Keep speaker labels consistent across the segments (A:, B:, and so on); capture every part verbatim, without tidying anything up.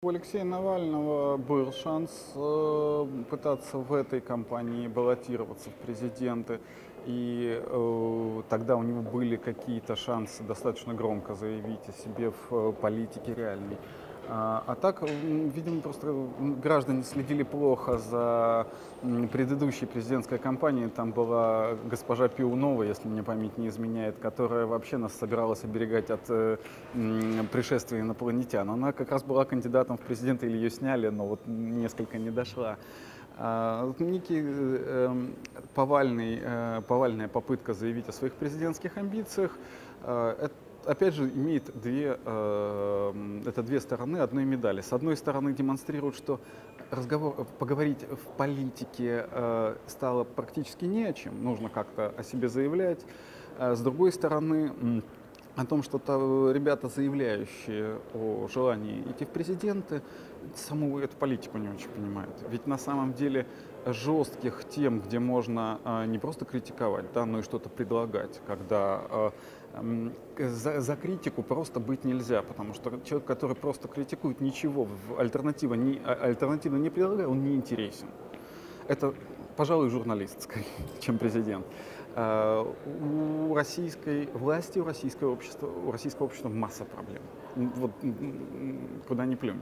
A: У Алексея Навального был шанс э, пытаться в этой кампании баллотироваться в президенты, и э, тогда у него были какие-то шансы достаточно громко заявить о себе в э, политике реальной. А, а так, м, видимо, просто м, граждане следили плохо за м, предыдущей президентской кампанией. Там была госпожа Пиунова, если мне память не изменяет, которая вообще нас собиралась оберегать от э, м, пришествия инопланетян. Она как раз была кандидатом в президенты, или ее сняли, но вот несколько не дошла. А, вот некий э, эм, повальный, э, повальная попытка заявить о своих президентских амбициях, э, это, опять же, имеет две, э, это две стороны одной медали. С одной стороны, демонстрирует, что разговор, поговорить в политике э, стало практически не о чем, нужно как-то о себе заявлять. А с другой стороны, м, о том, что то ребята, заявляющие о желании идти в президенты, саму эту политику не очень понимают. Ведь на самом деле жестких тем, где можно а, не просто критиковать, да, но и что-то предлагать, когда а, м, за, за критику просто быть нельзя, потому что человек, который просто критикует, ничего в альтернатива не, а- альтернативно не предлагая, он не интересен. Это, пожалуй, журналист, скорее, чем президент. А, У российской власти, у российского общества, у российского общества масса проблем. М, Вот м, м, куда ни плюнь.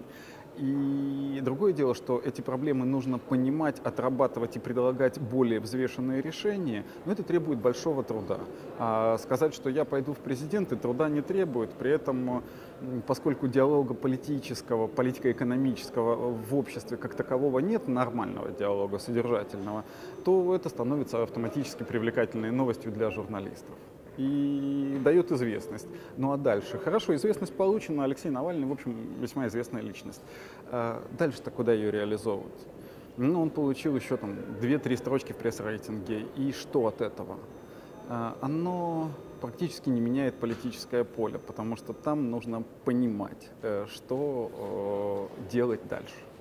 A: И другое дело, что эти проблемы нужно понимать, отрабатывать и предлагать более взвешенные решения, но это требует большого труда. А сказать, что я пойду в президенты, труда не требует. При этом, м, поскольку диалога политического, политико-экономического в обществе как такового нет, нормального диалога, содержательного, то это становится автоматически привлекательной новостью для журналистов и дает известность. Ну а дальше? Хорошо, известность получена, Алексей Навальный, в общем, весьма известная личность. А дальше-то куда ее реализовывать? Ну, он получил еще там две-три строчки в пресс-рейтинге, и что от этого? А, оно практически не меняет политическое поле, потому что там нужно понимать, э, что э, делать дальше.